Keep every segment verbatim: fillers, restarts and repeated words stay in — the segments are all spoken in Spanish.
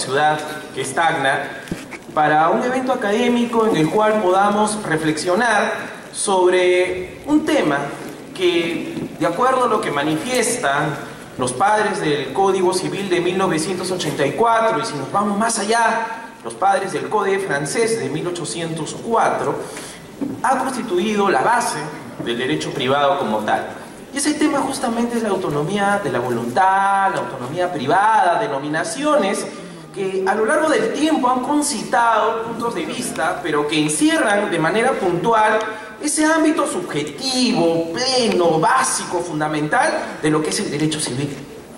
ciudad que estagna, para un evento académico en el cual podamos reflexionar sobre un tema que, de acuerdo a lo que manifiestan los padres del Código Civil de mil novecientos ochenta y cuatro, y si nos vamos más allá, los padres del Código francés de mil ochocientos cuatro, ha constituido la base del derecho privado como tal. Y ese tema justamente es la autonomía de la voluntad, la autonomía privada, denominaciones que a lo largo del tiempo han concitado puntos de vista, pero que encierran de manera puntual ese ámbito subjetivo, pleno, básico, fundamental de lo que es el derecho civil.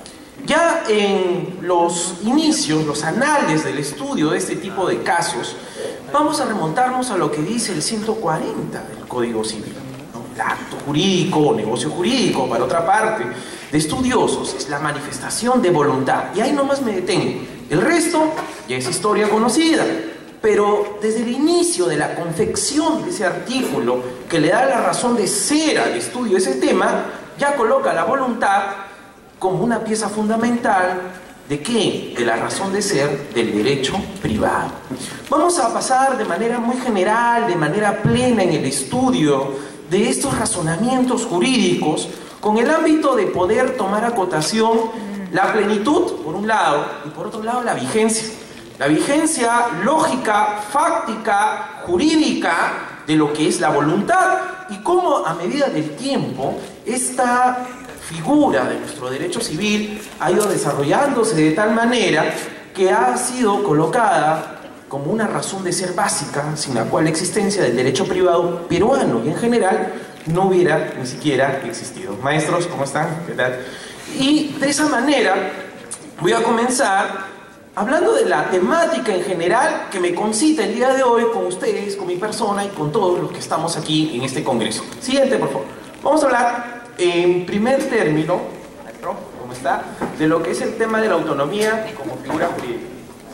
Ya en los inicios, los anales del estudio de este tipo de casos, vamos a remontarnos a lo que dice el ciento cuarenta del Código Civil, ¿no? El acto jurídico o negocio jurídico, para otra parte, de estudiosos, es la manifestación de voluntad. Y ahí nomás me detengo. El resto ya es historia conocida. Pero desde el inicio de la confección de ese artículo que le da la razón de ser al estudio de ese tema, ya coloca la voluntad como una pieza fundamental ¿de qué? De la razón de ser del derecho privado. Vamos a pasar de manera muy general, de manera plena en el estudio de estos razonamientos jurídicos con el ámbito de poder tomar a cotación la plenitud, por un lado, y por otro lado la vigencia. La vigencia lógica, fáctica, jurídica de lo que es la voluntad y cómo a medida del tiempo esta figura de nuestro derecho civil ha ido desarrollándose de tal manera que ha sido colocada como una razón de ser básica sin la cual la existencia del derecho privado peruano y en general no hubiera ni siquiera existido. Maestros, ¿cómo están? ¿Qué tal? Y de esa manera voy a comenzar hablando de la temática en general que me concita el día de hoy con ustedes, con mi persona y con todos los que estamos aquí en este congreso. Siguiente, por favor. Vamos a hablar en primer término, maestro, ¿cómo está?, de lo que es el tema de la autonomía como figura jurídica.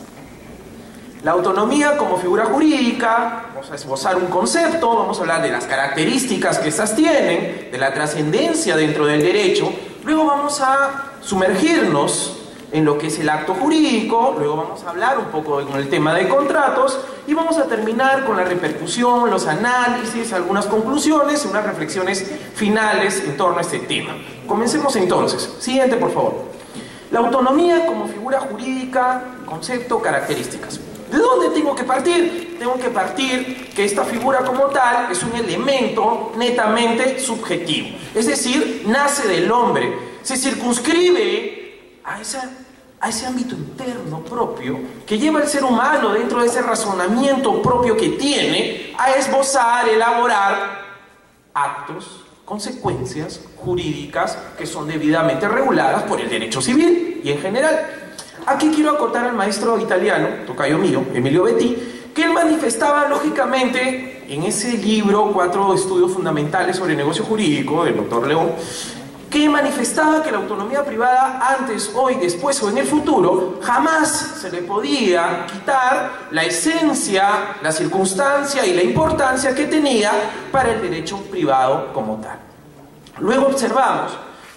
La autonomía como figura jurídica, vamos a esbozar un concepto, vamos a hablar de las características que estas tienen, de la trascendencia dentro del derecho, luego vamos a sumergirnos en lo que es el acto jurídico, luego vamos a hablar un poco con el tema de contratos y vamos a terminar con la repercusión, los análisis, algunas conclusiones, unas reflexiones finales en torno a este tema. Comencemos entonces. Siguiente, por favor. La autonomía como figura jurídica, concepto, características. ¿De dónde tengo que partir? Tengo que partir que esta figura como tal es un elemento netamente subjetivo, es decir, nace del hombre, se circunscribe A, esa, a ese ámbito interno propio que lleva el ser humano dentro de ese razonamiento propio que tiene a esbozar, elaborar actos, consecuencias jurídicas que son debidamente reguladas por el derecho civil y en general. Aquí quiero acotar al maestro italiano, tocayo mío, Emilio Betti, que él manifestaba lógicamente en ese libro, Cuatro estudios fundamentales sobre el negocio jurídico, del doctor León, que manifestaba que la autonomía privada antes, hoy, después o en el futuro jamás se le podía quitar la esencia, la circunstancia y la importancia que tenía para el derecho privado como tal. Luego observamos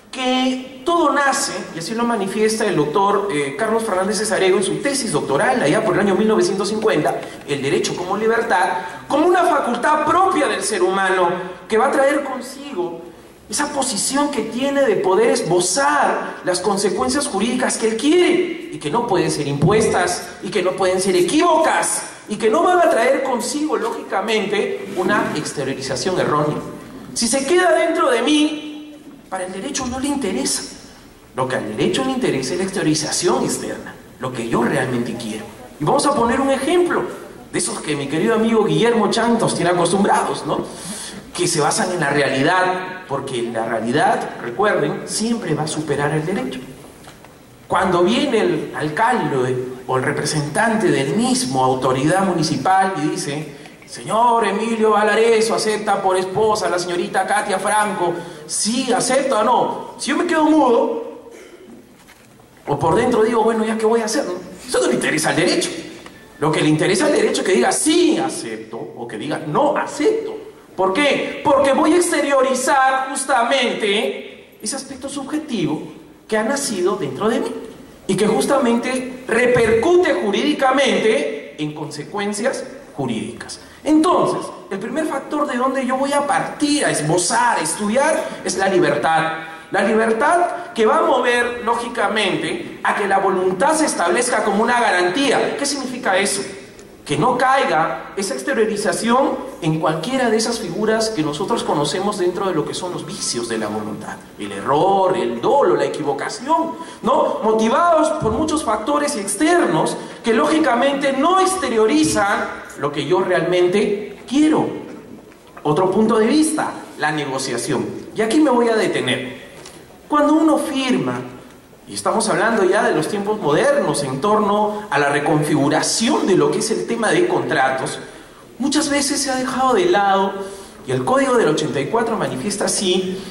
que todo nace, y así lo manifiesta el doctor eh, Carlos Fernández Cesarego en su tesis doctoral allá por el año mil novecientos cincuenta, el derecho como libertad, como una facultad propia del ser humano que va a traer consigo esa posición que tiene de poder esbozar las consecuencias jurídicas que él quiere y que no pueden ser impuestas y que no pueden ser equívocas y que no van a traer consigo, lógicamente, una exteriorización errónea. Si se queda dentro de mí, para el derecho no le interesa. Lo que al derecho le interesa es la exteriorización externa, lo que yo realmente quiero. Y vamos a poner un ejemplo de esos que mi querido amigo Guillermo Chantos tiene acostumbrados, ¿no?, que se basan en la realidad, porque la realidad, recuerden, siempre va a superar el derecho. Cuando viene el alcalde o el representante del mismo autoridad municipal y dice: señor Emilio Valareso, ¿acepta por esposa a la señorita Katia Franco? Sí, acepta o no. Si yo me quedo mudo, o por dentro digo, bueno, ¿ya qué voy a hacer? Eso no le interesa al derecho. Lo que le interesa al derecho es que diga sí, acepto, o que diga no, acepto. ¿Por qué? Porque voy a exteriorizar justamente ese aspecto subjetivo que ha nacido dentro de mí y que justamente repercute jurídicamente en consecuencias jurídicas. Entonces, el primer factor de donde yo voy a partir, a esbozar, a estudiar, es la libertad. La libertad que va a mover, lógicamente, a que la voluntad se establezca como una garantía. ¿Qué significa eso? Que no caiga esa exteriorización en cualquiera de esas figuras que nosotros conocemos dentro de lo que son los vicios de la voluntad. El error, el dolo, la equivocación, ¿no? Motivados por muchos factores externos que lógicamente no exteriorizan lo que yo realmente quiero. Otro punto de vista, la negociación. Y aquí me voy a detener. Cuando uno firma, y estamos hablando ya de los tiempos modernos en torno a la reconfiguración de lo que es el tema de contratos, muchas veces se ha dejado de lado, y el Código del ochenta y cuatro manifiesta así,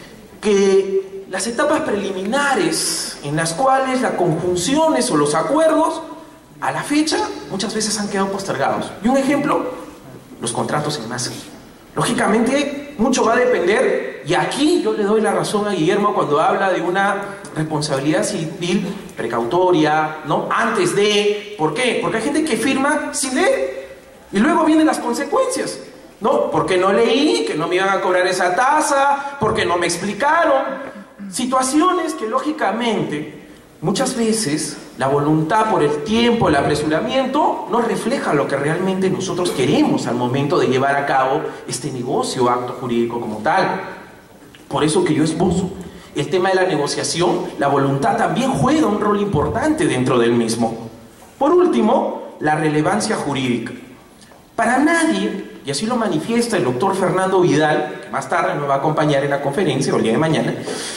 que las etapas preliminares en las cuales las conjunciones o los acuerdos a la fecha muchas veces han quedado postergados. Y un ejemplo, los contratos en masa. Lógicamente, mucho va a depender, y aquí yo le doy la razón a Guillermo cuando habla de una responsabilidad civil precautoria, ¿no? Antes de... ¿Por qué? Porque hay gente que firma sin leer, y luego vienen las consecuencias, ¿no? Porque no leí, que no me iban a cobrar esa tasa, porque no me explicaron. Situaciones que lógicamente, muchas veces, la voluntad por el tiempo, el apresuramiento, no refleja lo que realmente nosotros queremos al momento de llevar a cabo este negocio, acto jurídico como tal. Por eso que yo esbozo el tema de la negociación, la voluntad también juega un rol importante dentro del mismo. Por último, la relevancia jurídica. Para nadie, y así lo manifiesta el doctor Fernando Vidal, que más tarde me va a acompañar en la conferencia, o el día de mañana,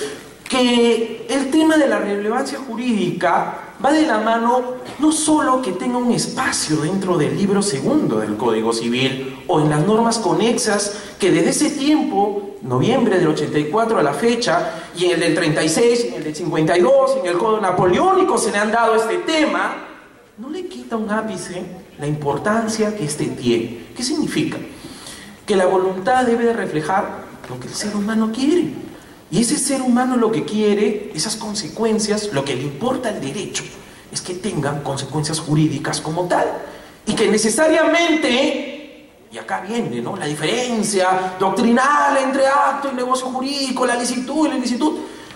que el tema de la relevancia jurídica va de la mano no solo que tenga un espacio dentro del libro segundo del Código Civil o en las normas conexas que desde ese tiempo, noviembre del ochenta y cuatro a la fecha, y en el del treinta y seis, en el del cincuenta y dos, en el Código Napoleónico se le han dado este tema, no le quita un ápice la importancia que este tiene. ¿Qué significa? Que la voluntad debe de reflejar lo que el ser humano quiere. Y ese ser humano lo que quiere, esas consecuencias, lo que le importa al derecho, es que tengan consecuencias jurídicas como tal. Y que necesariamente, y acá viene, ¿no?, la diferencia doctrinal entre acto y negocio jurídico, la licitud y la ilicitud,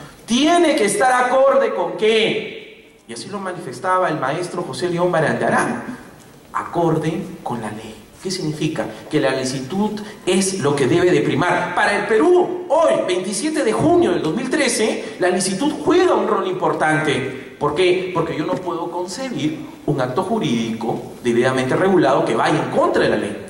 tiene que estar acorde con qué. Y así lo manifestaba el maestro José León Barandiarán, acorde con la ley. ¿Qué significa? Que la licitud es lo que debe de primar. Para el Perú, hoy, veintisiete de junio del dos mil trece, la licitud juega un rol importante. ¿Por qué? Porque yo no puedo concebir un acto jurídico debidamente regulado que vaya en contra de la ley.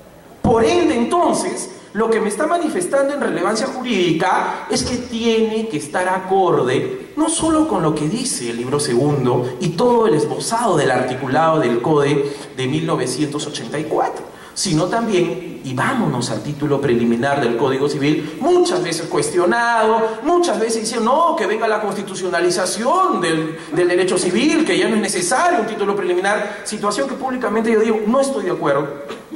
Por ende, entonces, lo que me está manifestando en relevancia jurídica es que tiene que estar acorde no solo con lo que dice el libro segundo y todo el esbozado del articulado del Código de mil novecientos ochenta y cuatro, sino también, y vámonos al título preliminar del Código Civil, muchas veces cuestionado, muchas veces dicen, no, que venga la constitucionalización del, del derecho civil, que ya no es necesario un título preliminar, situación que públicamente yo digo, no estoy de acuerdo.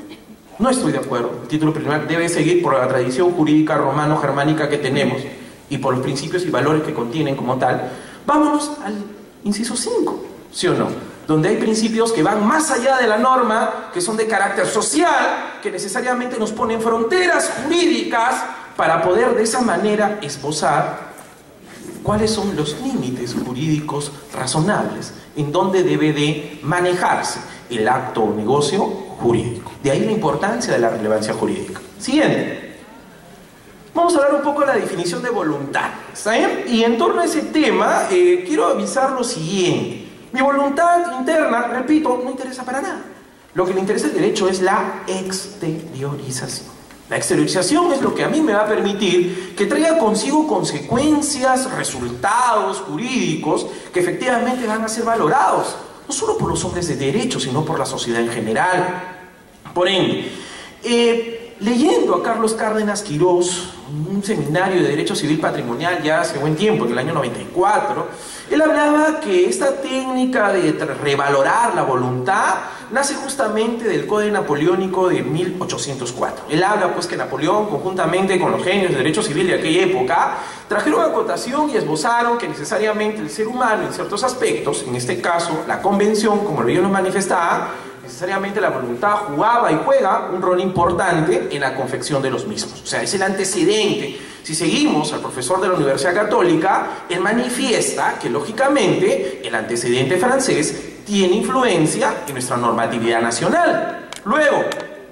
No estoy de acuerdo. El título preliminar debe seguir por la tradición jurídica romano-germánica que tenemos y por los principios y valores que contienen como tal. Vámonos al inciso cinco, ¿sí o no? Donde hay principios que van más allá de la norma, que son de carácter social, que necesariamente nos ponen fronteras jurídicas para poder de esa manera esbozar cuáles son los límites jurídicos razonables en donde debe de manejarse el acto o negocio jurídico. De ahí la importancia de la relevancia jurídica. Siguiente. Vamos a hablar un poco de la definición de voluntad. ¿Está bien? Y en torno a ese tema, eh, quiero avisar lo siguiente. Mi voluntad interna, repito, no interesa para nada. Lo que le interesa al derecho es la exteriorización. La exteriorización es lo que a mí me va a permitir que traiga consigo consecuencias, resultados jurídicos que efectivamente van a ser valorados, no solo por los hombres de derecho, sino por la sociedad en general. Por ende, eh, leyendo a Carlos Cárdenas Quirós, un seminario de Derecho Civil Patrimonial ya hace buen tiempo, en el año noventa y cuatro, él hablaba que esta técnica de revalorar la voluntad nace justamente del Código Napoleónico de mil ochocientos cuatro. Él habla pues que Napoleón, conjuntamente con los genios de derecho civil de aquella época, trajeron acotación y esbozaron que necesariamente el ser humano en ciertos aspectos, en este caso la convención, como ellos nos manifestaban, necesariamente la voluntad jugaba y juega un rol importante en la confección de los mismos. O sea, es el antecedente. Si seguimos al profesor de la Universidad Católica, él manifiesta que lógicamente el antecedente francés tiene influencia en nuestra normatividad nacional. Luego,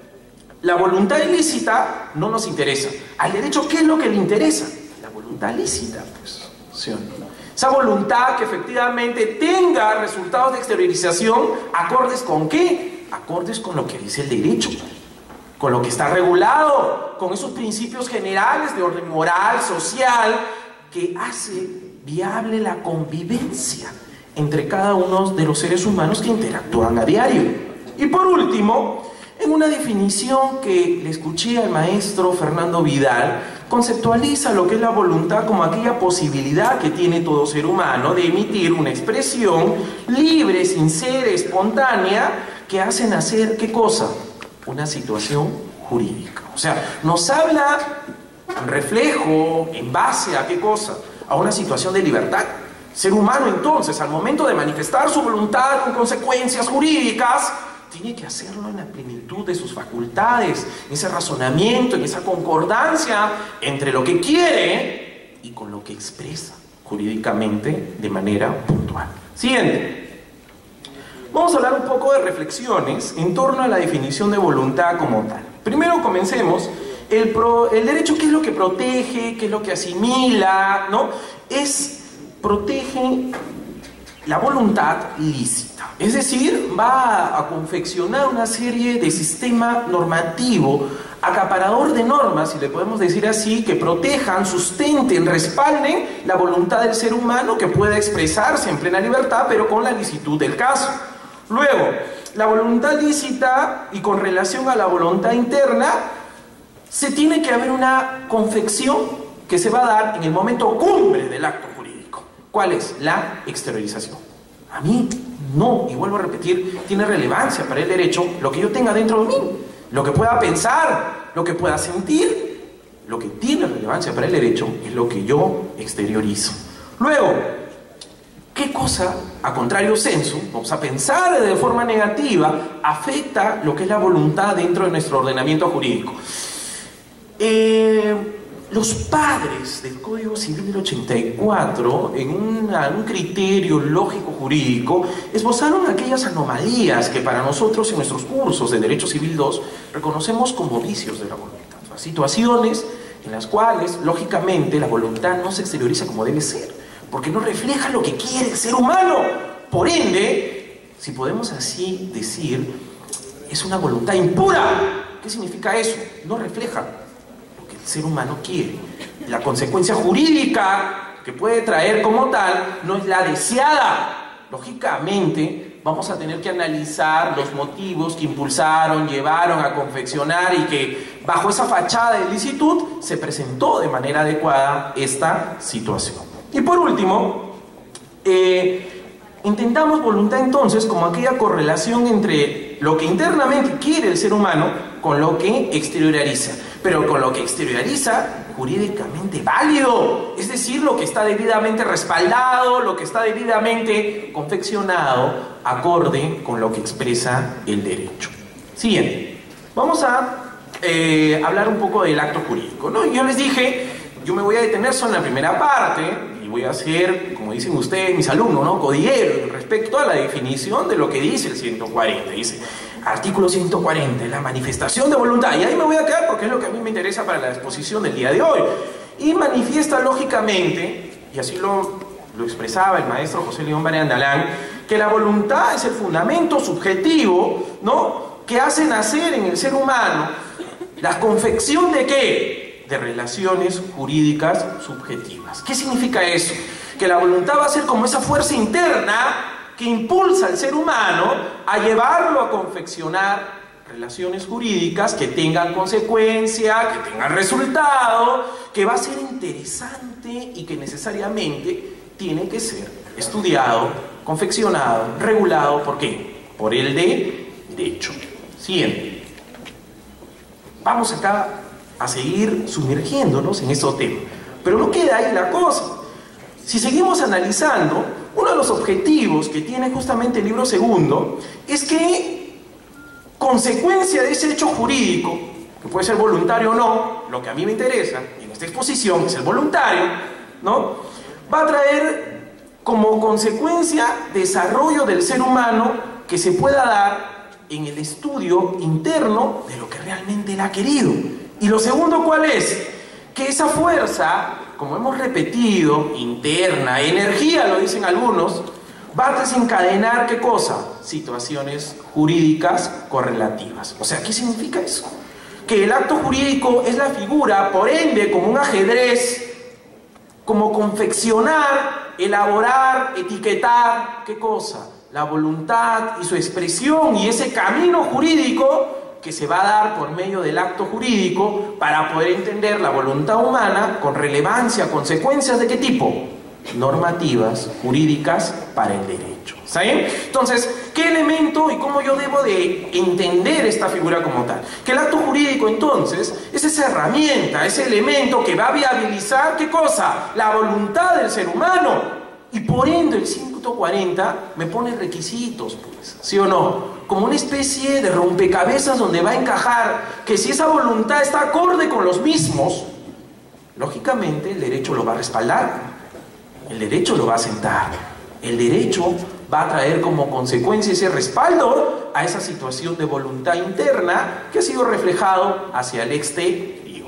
la voluntad ilícita no nos interesa. Al derecho, ¿qué es lo que le interesa? La voluntad lícita, pues, ¿sí o no? Esa voluntad que efectivamente tenga resultados de exteriorización, ¿acordes con qué? Acordes con lo que dice el derecho, con lo que está regulado, con esos principios generales de orden moral, social, que hace viable la convivencia entre cada uno de los seres humanos que interactúan a diario. Y por último, en una definición que le escuché al maestro Fernando Vidal, conceptualiza lo que es la voluntad como aquella posibilidad que tiene todo ser humano de emitir una expresión libre, sincera, espontánea, que hace nacer, ¿qué cosa? Una situación jurídica. O sea, nos habla en reflejo, en base a qué cosa, a una situación de libertad. Ser humano entonces, al momento de manifestar su voluntad con consecuencias jurídicas, tiene que hacerlo en la plenitud de sus facultades, en ese razonamiento, en esa concordancia entre lo que quiere y con lo que expresa jurídicamente de manera puntual. Siguiente. Vamos a hablar un poco de reflexiones en torno a la definición de voluntad como tal. Primero comencemos. El, pro, el derecho, ¿qué es lo que protege? ¿Qué es lo que asimila? ¿No? Es, protege la voluntad lícita. Es decir, va a confeccionar una serie de sistema normativo acaparador de normas, si le podemos decir así, que protejan, sustenten, respalden la voluntad del ser humano, que pueda expresarse en plena libertad, pero con la licitud del caso. Luego, la voluntad lícita, y con relación a la voluntad interna, se tiene que haber una confección que se va a dar en el momento cumbre del acto jurídico. ¿Cuál es? La exteriorización. A mí no, y vuelvo a repetir, tiene relevancia para el derecho lo que yo tenga dentro de mí, lo que pueda pensar, lo que pueda sentir. Lo que tiene relevancia para el derecho es lo que yo exteriorizo. Luego, ¿qué cosa, a contrario sensu, vamos a pensar de forma negativa, afecta lo que es la voluntad dentro de nuestro ordenamiento jurídico? Eh... Los padres del Código Civil del ochenta y cuatro, en una, un criterio lógico-jurídico, esbozaron aquellas anomalías que para nosotros en nuestros cursos de Derecho Civil dos reconocemos como vicios de la voluntad. Situaciones en las cuales, lógicamente, la voluntad no se exterioriza como debe ser, porque no refleja lo que quiere el ser humano. Por ende, si podemos así decir, es una voluntad impura. ¿Qué significa eso? No refleja el ser humano quiere. La consecuencia jurídica que puede traer como tal no es la deseada. Lógicamente vamos a tener que analizar los motivos que impulsaron, llevaron a confeccionar y que bajo esa fachada de licitud se presentó de manera adecuada esta situación. Y por último, eh, intentamos voluntad entonces como aquella correlación entre lo que internamente quiere el ser humano con lo que exterioriza, pero con lo que exterioriza jurídicamente válido, es decir, lo que está debidamente respaldado, lo que está debidamente confeccionado, acorde con lo que expresa el derecho. Siguiente, vamos a eh, hablar un poco del acto jurídico, ¿no? Yo les dije, yo me voy a detener solo en la primera parte y voy a ser, como dicen ustedes, mis alumnos, ¿no?, codiguero respecto a la definición de lo que dice el ciento cuarenta. Dice, artículo ciento cuarenta, la manifestación de voluntad. Y ahí me voy a quedar porque es lo que a mí me interesa para la exposición del día de hoy. Y manifiesta lógicamente, y así lo, lo expresaba el maestro José León Barandalán, que la voluntad es el fundamento subjetivo, ¿no?, que hace nacer en el ser humano la confección de ¿qué? De relaciones jurídicas subjetivas. ¿Qué significa eso? Que la voluntad va a ser como esa fuerza interna que impulsa al ser humano a llevarlo a confeccionar relaciones jurídicas que tengan consecuencia, que tengan resultado, que va a ser interesante y que necesariamente tiene que ser estudiado, confeccionado, regulado. ¿Por qué? Por el de derecho. Siguiente. Vamos acá a seguir sumergiéndonos en estos temas. Pero no queda ahí la cosa. Si seguimos analizando, uno de los objetivos que tiene justamente el libro segundo es que, consecuencia de ese hecho jurídico, que puede ser voluntario o no, lo que a mí me interesa en esta exposición es el voluntario, ¿no?, va a traer como consecuencia desarrollo del ser humano que se pueda dar en el estudio interno de lo que realmente él ha querido. Y lo segundo, ¿cuál es? Que esa fuerza, como hemos repetido, interna, energía, lo dicen algunos, va a desencadenar, ¿qué cosa? Situaciones jurídicas correlativas. O sea, ¿qué significa eso? Que el acto jurídico es la figura, por ende, como un ajedrez, como confeccionar, elaborar, etiquetar, ¿qué cosa? La voluntad y su expresión y ese camino jurídico que se va a dar por medio del acto jurídico para poder entender la voluntad humana con relevancia, consecuencias de qué tipo, normativas, jurídicas para el derecho. ¿Está bien? Entonces, ¿qué elemento y cómo yo debo de entender esta figura como tal? Que el acto jurídico entonces es esa herramienta, ese elemento que va a viabilizar ¿qué cosa? La voluntad del ser humano. Y por ende el ciento cuarenta me pone requisitos, pues, ¿sí o no? Como una especie de rompecabezas donde va a encajar que si esa voluntad está acorde con los mismos, lógicamente el derecho lo va a respaldar, el derecho lo va a sentar, el derecho va a traer como consecuencia ese respaldo a esa situación de voluntad interna que ha sido reflejado hacia el exterior.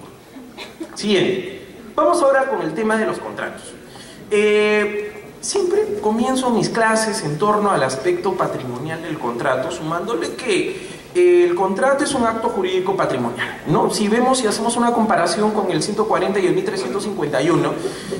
Siguiente. Vamos ahora con el tema de los contratos. Eh... Siempre comienzo mis clases en torno al aspecto patrimonial del contrato, sumándole que el contrato es un acto jurídico patrimonial, ¿no? Si vemos y hacemos una comparación con el ciento cuarenta y el mil trescientos cincuenta y uno,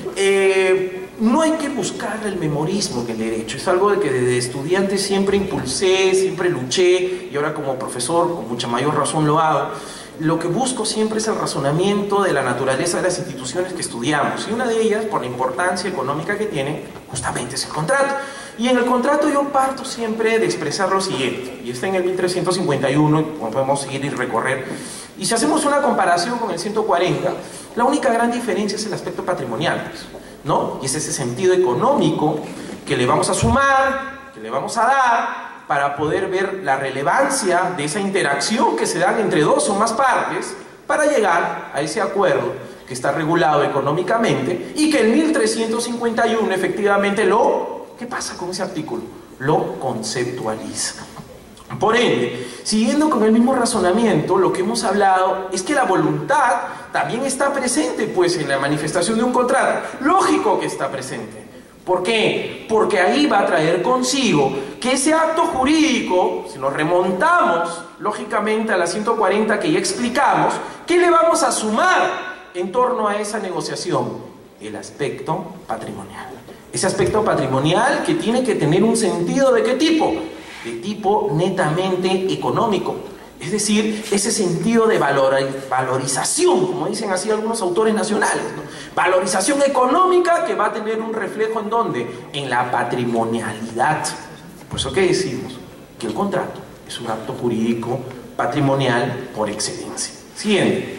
eh, no hay que buscar el memorismo en el derecho. Es algo de que desde estudiante siempre impulsé, siempre luché, y ahora como profesor con mucha mayor razón lo hago. Lo que busco siempre es el razonamiento de la naturaleza de las instituciones que estudiamos, y una de ellas, por la importancia económica que tiene, justamente es el contrato. Y en el contrato yo parto siempre de expresar lo siguiente, y está en el mil trescientos cincuenta y uno, y podemos seguir y recorrer. Y si hacemos una comparación con el ciento cuarenta, la única gran diferencia es el aspecto patrimonial, pues, ¿no? Y es ese sentido económico que le vamos a sumar, que le vamos a dar, para poder ver la relevancia de esa interacción que se da entre dos o más partes para llegar a ese acuerdo que está regulado económicamente y que el mil trescientos cincuenta y uno efectivamente lo... ¿Qué pasa con ese artículo? Lo conceptualiza. Por ende, siguiendo con el mismo razonamiento, lo que hemos hablado es que la voluntad también está presente, pues, en la manifestación de un contrato. Lógico que está presente. ¿Por qué? Porque ahí va a traer consigo que ese acto jurídico, si nos remontamos lógicamente a la ciento cuarenta que ya explicamos, ¿qué le vamos a sumar en torno a esa negociación? El aspecto patrimonial. Ese aspecto patrimonial que tiene que tener un sentido ¿de qué tipo? De tipo netamente económico. Es decir, ese sentido de valor, valorización, como dicen así algunos autores nacionales, ¿no? Valorización económica que va a tener un reflejo ¿en dónde? En la patrimonialidad. Por eso, ¿qué decimos? Que el contrato es un acto jurídico patrimonial por excelencia. Siguiente.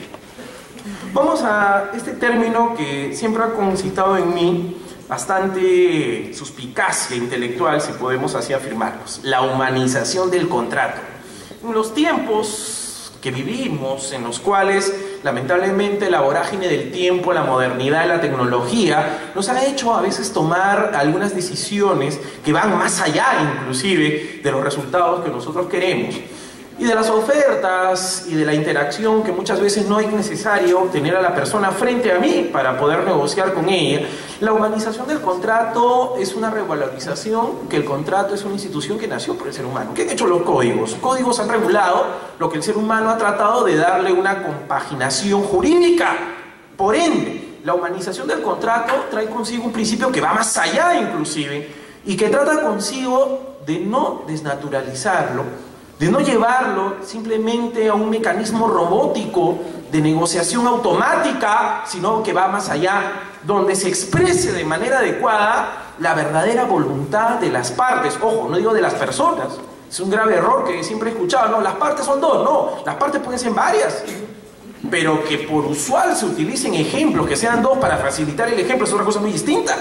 Vamos a este término que siempre ha concitado en mí bastante suspicacia intelectual, si podemos así afirmarlos: la humanización del contrato. En los tiempos que vivimos, en los cuales lamentablemente la vorágine del tiempo, la modernidad y la tecnología nos ha hecho a veces tomar algunas decisiones que van más allá inclusive de los resultados que nosotros queremos, y de las ofertas y de la interacción que muchas veces no es necesario tener a la persona frente a mí para poder negociar con ella. La humanización del contrato es una revalorización, que el contrato es una institución que nació por el ser humano. ¿Qué han hecho los códigos? Los códigos han regulado lo que el ser humano ha tratado de darle una compaginación jurídica. Por ende, la humanización del contrato trae consigo un principio que va más allá inclusive, y que trata consigo de no desnaturalizarlo, de no llevarlo simplemente a un mecanismo robótico de negociación automática, sino que va más allá, donde se exprese de manera adecuada la verdadera voluntad de las partes. Ojo, no digo de las personas, es un grave error que siempre he escuchado, no, las partes son dos, no, las partes pueden ser varias, pero que por usual se utilicen ejemplos, que sean dos para facilitar el ejemplo, es otra cosa muy distinta.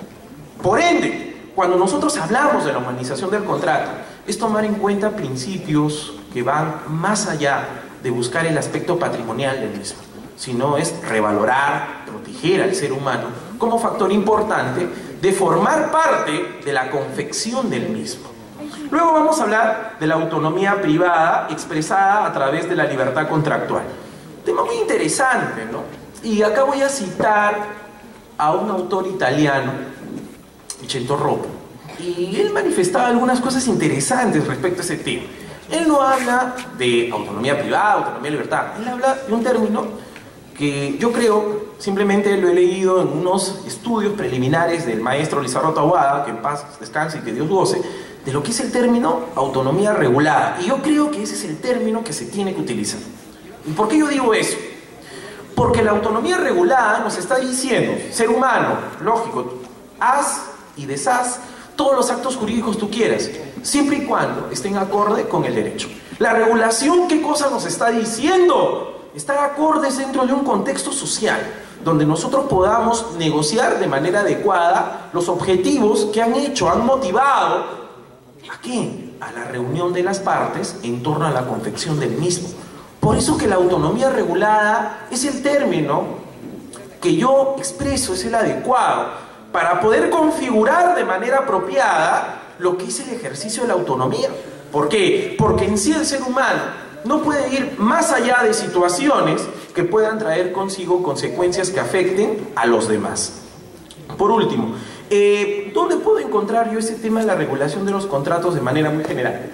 Por ende, cuando nosotros hablamos de la humanización del contrato, es tomar en cuenta principios que van más allá de buscar el aspecto patrimonial del mismo, sino es revalorar, proteger al ser humano como factor importante de formar parte de la confección del mismo. Luego vamos a hablar de la autonomía privada expresada a través de la libertad contractual. Tema muy interesante, ¿no? Y acá voy a citar a un autor italiano, Vincenzo Roppo, y él manifestaba algunas cosas interesantes respecto a ese tema. Él no habla de autonomía privada, autonomía de libertad, él habla de un término que yo creo, simplemente lo he leído en unos estudios preliminares del maestro Lizardo Taboada, que en paz descanse y que Dios goce, de lo que es el término autonomía regulada. Y yo creo que ese es el término que se tiene que utilizar. ¿Y por qué yo digo eso? Porque la autonomía regulada nos está diciendo, ser humano, lógico, haz y deshaz todos los actos jurídicos tú quieras, siempre y cuando estén acorde con el derecho. La regulación, ¿qué cosa nos está diciendo? Estar acordes dentro de un contexto social, donde nosotros podamos negociar de manera adecuada los objetivos que han hecho, han motivado, ¿a qué? A la reunión de las partes en torno a la confección del mismo. Por eso que la autonomía regulada es el término que yo expreso, es el adecuado, para poder configurar de manera apropiada lo que es el ejercicio de la autonomía. ¿Por qué? Porque en sí el ser humano no puede ir más allá de situaciones que puedan traer consigo consecuencias que afecten a los demás. Por último, eh, ¿dónde puedo encontrar yo ese tema de la regulación de los contratos de manera muy general?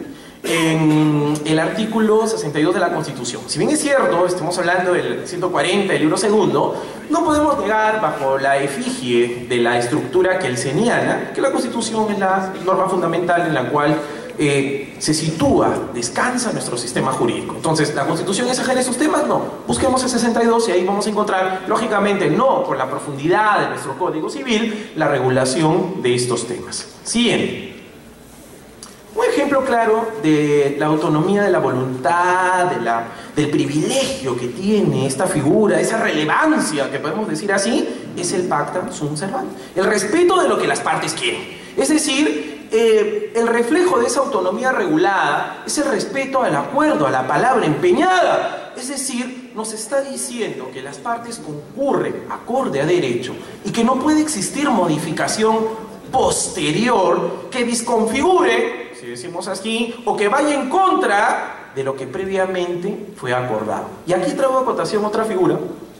En el artículo sesenta y dos de la Constitución. Si bien es cierto, estamos hablando del ciento cuarenta, el libro segundo, no podemos negar, bajo la efigie de la estructura que él señala, que la Constitución es la norma fundamental en la cual eh, se sitúa, descansa nuestro sistema jurídico. Entonces, ¿la Constitución es ajena a esos temas? No. Busquemos el sesenta y dos y ahí vamos a encontrar, lógicamente, no por la profundidad de nuestro Código Civil, la regulación de estos temas. Siguiente. Un ejemplo claro de la autonomía de la voluntad, de la, del privilegio que tiene esta figura, esa relevancia, que podemos decir así, es el pacta sunt servanda. El respeto de lo que las partes quieren. Es decir, eh, el reflejo de esa autonomía regulada es el respeto al acuerdo, a la palabra empeñada. Es decir, nos está diciendo que las partes concurren acorde a derecho y que no puede existir modificación posterior que desconfigure, si decimos así, o que vaya en contra de lo que previamente fue acordado. Y aquí traigo a cotación otra figura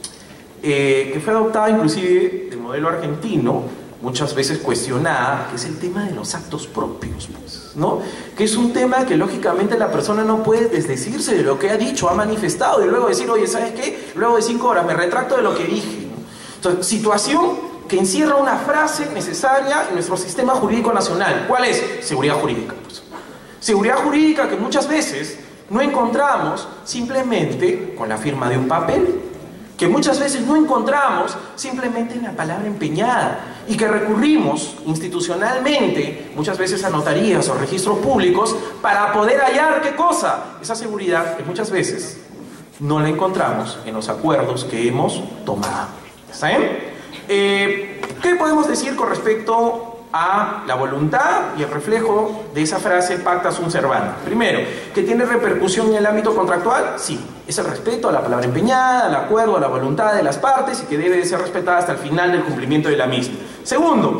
eh, que fue adoptada inclusive de modelo argentino, muchas veces cuestionada, que es el tema de los actos propios, pues, ¿no? Que es un tema que lógicamente la persona no puede desdecirse de lo que ha dicho, ha manifestado, y luego decir, oye, ¿sabes qué? Luego de cinco horas me retracto de lo que dije, ¿no? Entonces, situación que encierra una frase necesaria en nuestro sistema jurídico nacional. ¿Cuál es? Seguridad jurídica. Pues. Seguridad jurídica que muchas veces no encontramos simplemente con la firma de un papel, que muchas veces no encontramos simplemente en la palabra empeñada y que recurrimos institucionalmente muchas veces a notarías o registros públicos para poder hallar ¿qué cosa? Esa seguridad que muchas veces no la encontramos en los acuerdos que hemos tomado. ¿Está bien? Eh, ¿Qué podemos decir con respecto a la voluntad y el reflejo de esa frase pacta sunt servanda? Primero, ¿que tiene repercusión en el ámbito contractual? Sí, es el respeto a la palabra empeñada, al acuerdo, a la voluntad de las partes y que debe de ser respetada hasta el final del cumplimiento de la misma. Segundo,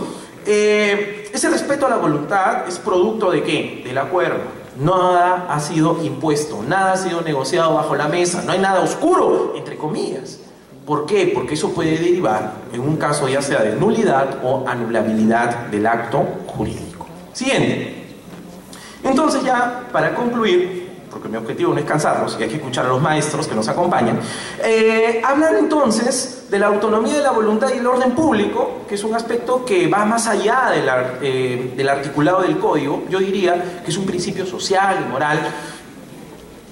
eh, ese respeto a la voluntad es producto ¿de qué? Del acuerdo. Nada ha sido impuesto, nada ha sido negociado bajo la mesa, no hay nada oscuro, entre comillas. ¿Por qué? Porque eso puede derivar en un caso ya sea de nulidad o anulabilidad del acto jurídico. Siguiente. Entonces ya, para concluir, porque mi objetivo no es cansarlos y hay que escuchar a los maestros que nos acompañan, eh, hablar entonces de la autonomía de la voluntad y el orden público, que es un aspecto que va más allá de la, eh, del articulado del código. Yo diría que es un principio social y moral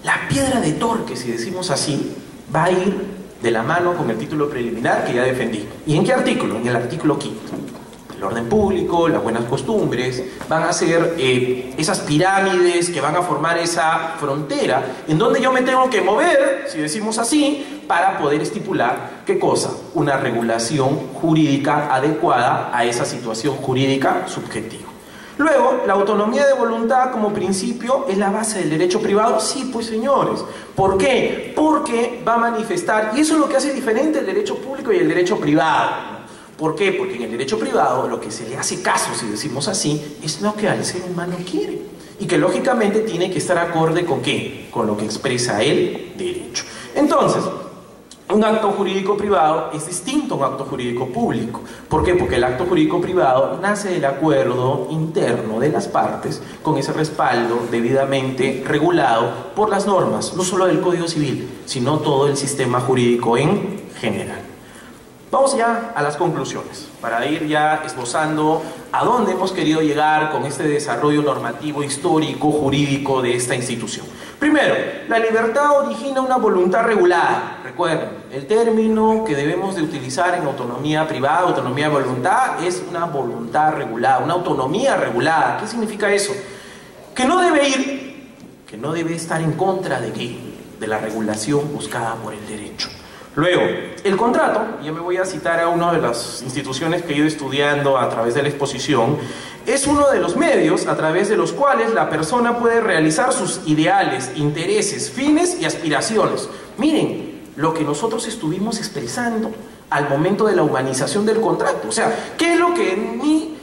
La piedra de torque, si decimos así, va a ir de la mano con el título preliminar que ya defendí. ¿Y en qué artículo? En el artículo quinto. El orden público, las buenas costumbres, van a ser eh, esas pirámides que van a formar esa frontera en donde yo me tengo que mover, si decimos así, para poder estipular, ¿qué cosa? Una regulación jurídica adecuada a esa situación jurídica subjetiva. Luego, la autonomía de voluntad como principio es la base del derecho privado. Sí, pues señores. ¿Por qué? Porque va a manifestar, y eso es lo que hace diferente el derecho público y el derecho privado. ¿Por qué? Porque en el derecho privado lo que se le hace caso, si decimos así, es lo que al ser humano quiere. Y que lógicamente tiene que estar acorde con ¿qué? Con lo que expresa el derecho. Entonces, un acto jurídico privado es distinto a un acto jurídico público. ¿Por qué? Porque el acto jurídico privado nace del acuerdo interno de las partes con ese respaldo debidamente regulado por las normas, no solo del Código Civil, sino todo el sistema jurídico en general. Vamos ya a las conclusiones, para ir ya esbozando a dónde hemos querido llegar con este desarrollo normativo, histórico, jurídico de esta institución. Primero, la libertad origina una voluntad regulada. Recuerden, el término que debemos de utilizar en autonomía privada, autonomía de voluntad, es una voluntad regulada, una autonomía regulada. ¿Qué significa eso? Que no debe ir, que no debe estar en contra de qué, de la regulación buscada por el derecho. Luego, el contrato, ya me voy a citar a una de las instituciones que he ido estudiando a través de la exposición, es uno de los medios a través de los cuales la persona puede realizar sus ideales, intereses, fines y aspiraciones. Miren, lo que nosotros estuvimos expresando al momento de la humanización del contrato. O sea, ¿qué es lo que en mí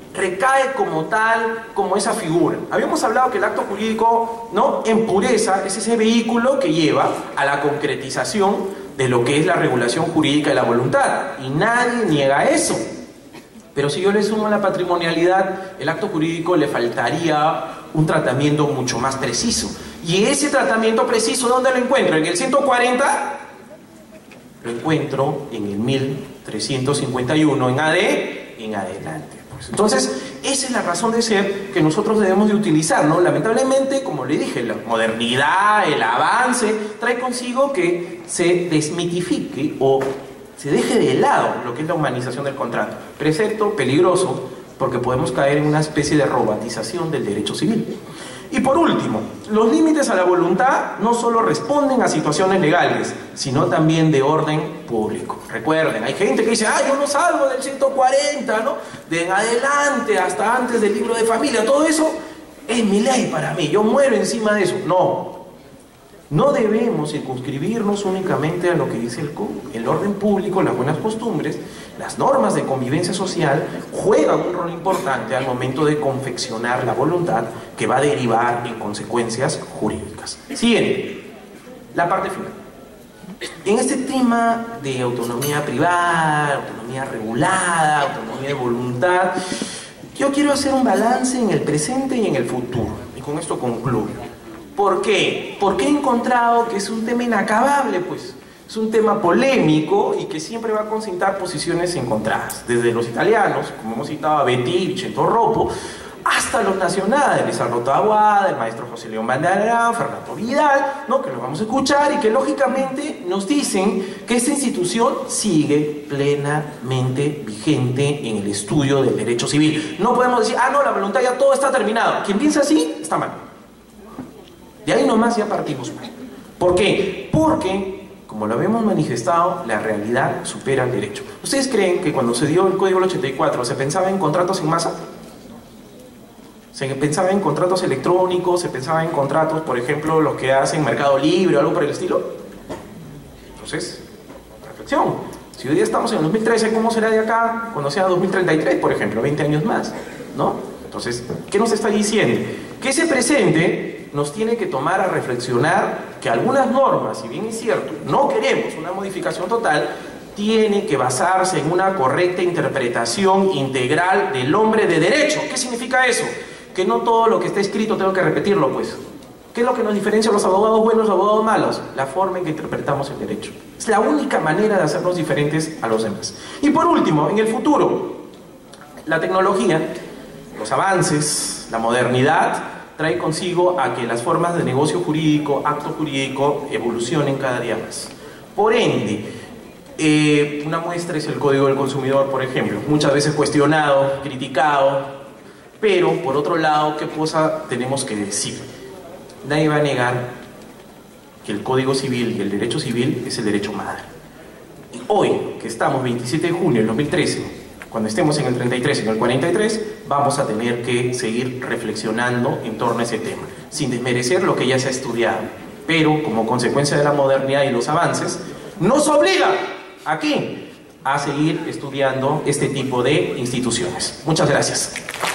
recae como tal, como esa figura? Habíamos hablado que el acto jurídico, ¿no?, en pureza es ese vehículo que lleva a la concretización de lo que es la regulación jurídica de la voluntad, y nadie niega eso. Pero si yo le sumo la patrimonialidad, el acto jurídico le faltaría un tratamiento mucho más preciso. Y ese tratamiento preciso, ¿dónde lo encuentro? ¿En el ciento cuarenta? Lo encuentro en el mil trescientos cincuenta y uno en A D en adelante. Pues. Entonces, esa es la razón de ser que nosotros debemos de utilizar, ¿no? Lamentablemente, como le dije, la modernidad, el avance, trae consigo que se desmitifique o se deje de lado lo que es la humanización del contrato. Precepto peligroso, porque podemos caer en una especie de robotización del derecho civil. Y por último, los límites a la voluntad no solo responden a situaciones legales, sino también de orden público. Recuerden, hay gente que dice, ah, yo no salgo del ciento cuarenta, ¿no? De en adelante hasta antes del libro de familia, todo eso es mi ley para mí, yo muero encima de eso. No, no debemos circunscribirnos únicamente a lo que dice el, el orden público, las buenas costumbres. Las normas de convivencia social juegan un rol importante al momento de confeccionar la voluntad que va a derivar en consecuencias jurídicas. Siguiente, la parte final. En este tema de autonomía privada, autonomía regulada, autonomía de voluntad, yo quiero hacer un balance en el presente y en el futuro. Y con esto concluyo. ¿Por qué? Porque he encontrado que es un tema inacabable, pues. Es un tema polémico y que siempre va a concitar posiciones encontradas, desde los italianos, como hemos citado a Betti, Vicente Ropo, hasta los nacionales, Arroto Aguada, el maestro José León Bandarán, Fernando Vidal, ¿no?, que lo vamos a escuchar y que lógicamente nos dicen que esta institución sigue plenamente vigente en el estudio del derecho civil. No podemos decir, ah, no, la voluntad ya todo está terminado. Quien piensa así, está mal. De ahí nomás ya partimos mal. ¿Por qué? Porque, como lo habíamos manifestado, la realidad supera el derecho. ¿Ustedes creen que cuando se dio el Código del ochenta y cuatro se pensaba en contratos en masa? Se pensaba en contratos electrónicos, se pensaba en contratos, por ejemplo, los que hacen Mercado Libre o algo por el estilo. Entonces, reflexión. Si hoy día estamos en el dos mil trece, ¿cómo será de acá cuando sea dos mil treinta y tres, por ejemplo, veinte años más? ¿No? Entonces, ¿qué nos está diciendo? Que ese presente nos tiene que tomar a reflexionar que algunas normas, si bien es cierto, no queremos una modificación total, tiene que basarse en una correcta interpretación integral del hombre de derecho. ¿Qué significa eso? Que no todo lo que está escrito tengo que repetirlo, pues. ¿Qué es lo que nos diferencia a los abogados buenos y los abogados malos? La forma en que interpretamos el derecho. Es la única manera de hacernos diferentes a los demás. Y por último, en el futuro, la tecnología, los avances, la modernidad, trae consigo a que las formas de negocio jurídico, acto jurídico, evolucionen cada día más. Por ende, eh, una muestra es el Código del Consumidor, por ejemplo, muchas veces cuestionado, criticado, pero por otro lado, ¿qué cosa tenemos que decir? Nadie va a negar que el Código Civil y el derecho civil es el derecho madre. Y hoy, que estamos veintisiete de junio del dos mil trece, cuando estemos en el treinta y tres y en el cuarenta y tres, vamos a tener que seguir reflexionando en torno a ese tema, sin desmerecer lo que ya se ha estudiado, pero como consecuencia de la modernidad y los avances, nos obliga aquí a seguir estudiando este tipo de instituciones. Muchas gracias.